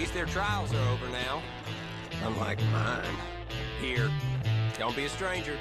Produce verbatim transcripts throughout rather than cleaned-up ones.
least their trials are over now. Unlike mine. Here, don't be a stranger.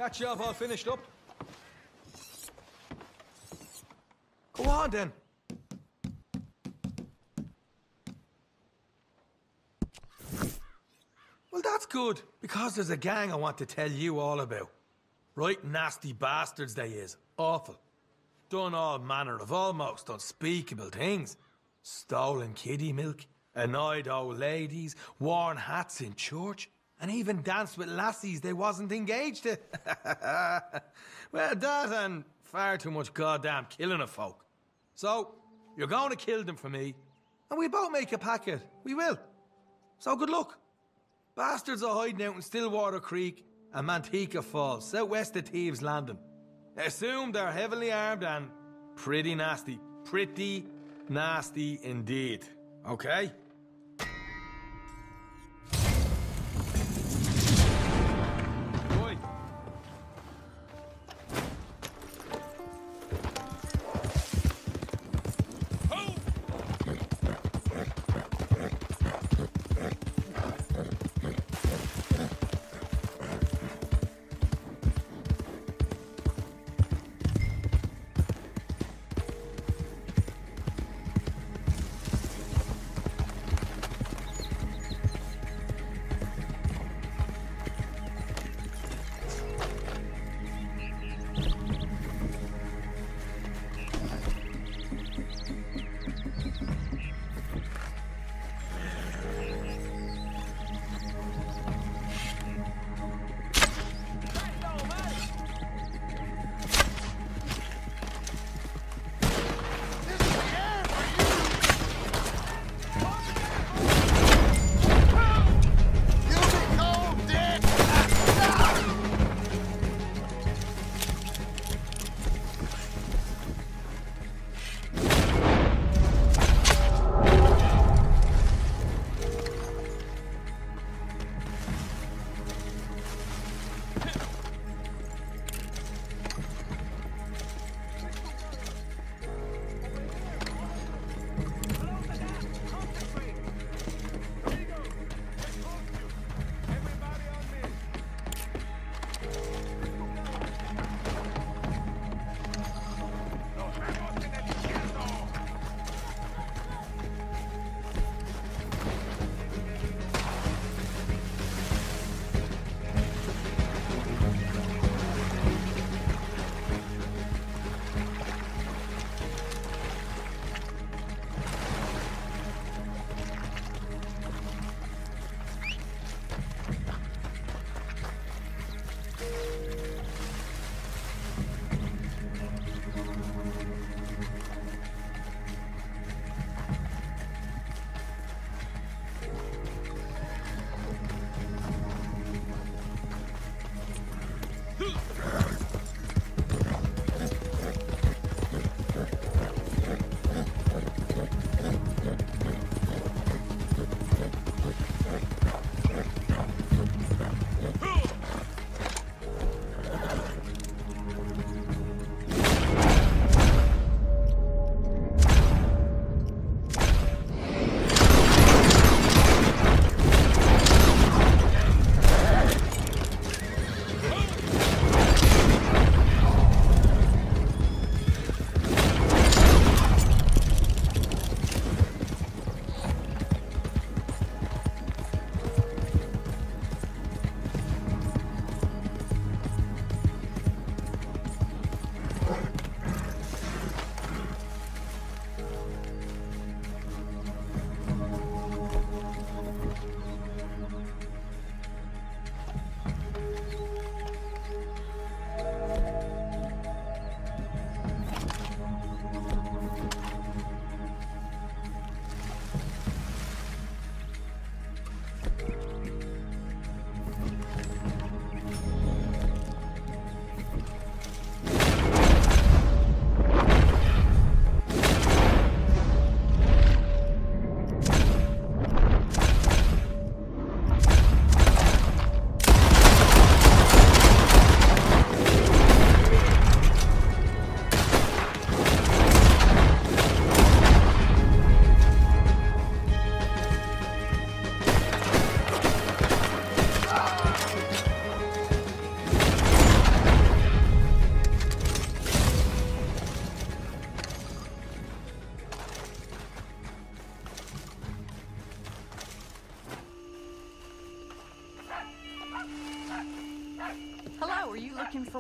that job all finished up? Go on then. Well, that's good, because there's a gang I want to tell you all about. Right nasty bastards they is. Awful. Done all manner of almost unspeakable things. Stolen kiddie milk, annoyed old ladies, worn hats in church, and even danced with lassies they wasn't engaged to. Well, that and far too much goddamn killing of folk. So, you're going to kill them for me, and we both make a packet. We will. So good luck. Bastards are hiding out in Stillwater Creek and Manteca Falls, southwest of Thieves Landing. Assume they're heavily armed and pretty nasty. Pretty nasty indeed. Okay? Boy.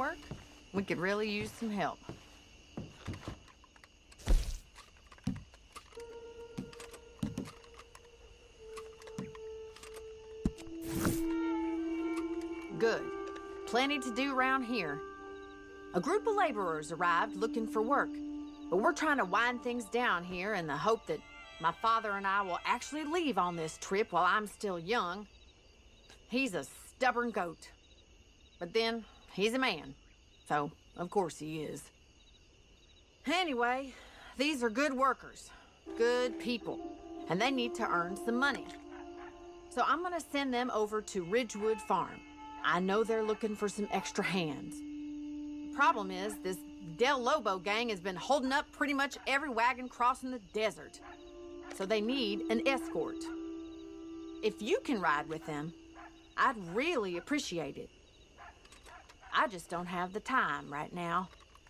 work? We could really use some help. Good. Plenty to do around here. A group of laborers arrived looking for work, but we're trying to wind things down here in the hope that my father and I will actually leave on this trip while I'm still young. He's a stubborn goat. But then, he's a man. So, of course he is. Anyway, these are good workers. Good people. And they need to earn some money. So I'm gonna send them over to Ridgewood Farm. I know they're looking for some extra hands. Problem is, this Del Lobo gang has been holding up pretty much every wagon crossing the desert. So they need an escort. If you can ride with them, I'd really appreciate it. I just don't have the time right now.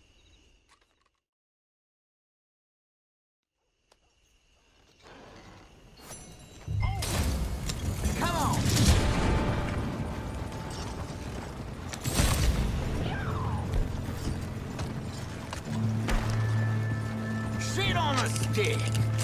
Come on! Shit on a stick!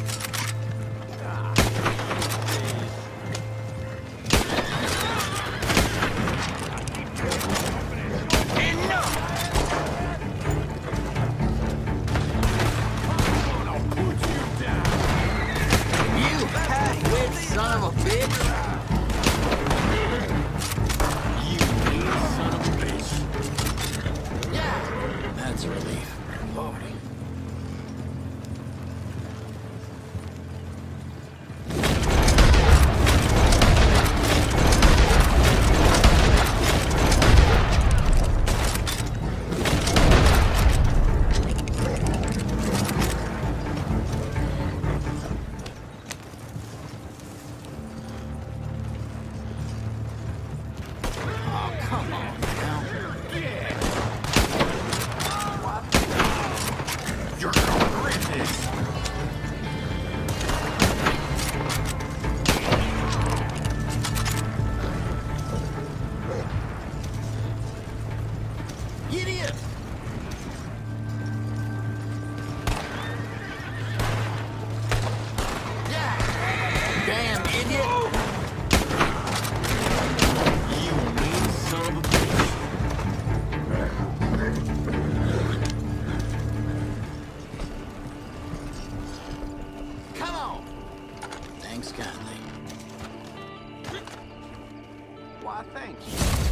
Son of a bitch! You mean son of a bitch! Yeah! That's a relief. Party. Why, thank you.